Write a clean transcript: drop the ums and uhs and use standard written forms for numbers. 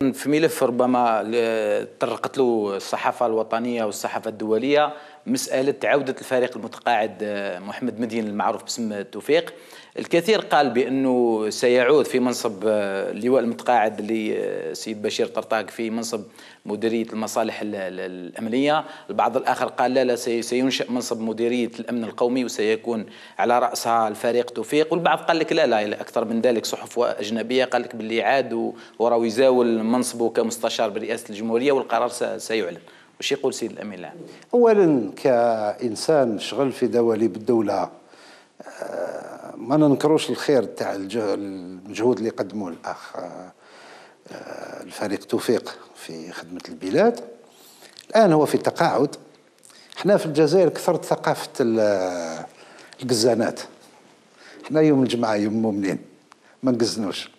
في ملف ربما طرقت له الصحافة الوطنية والصحافة الدولية، مسألة عودة الفريق المتقاعد محمد مدين المعروف باسم توفيق. الكثير قال بأنه سيعود في منصب اللواء المتقاعد لسيد بشير طرطاق في منصب مديرية المصالح الأمنية. البعض الآخر قال لا سينشأ منصب مديرية الأمن القومي وسيكون على رأسها الفريق توفيق. والبعض قال لك لا أكثر من ذلك، صحف أجنبية قال لك باللي عاد وراه يزاول منصبه كمستشار برئاسة الجمهورية والقرار سيعلن. وش يقول سيد الأمين العام؟ أولا كإنسان شغل في دواليب الدولة ما ننكروش الخير تاع المجهود اللي قدموه الأخ الفريق توفيق في خدمة البلاد. الآن هو في تقاعد. احنا في الجزائر كثرت ثقافة القزانات. احنا يوم الجمعة يوم مؤمنين ما نقزنوش.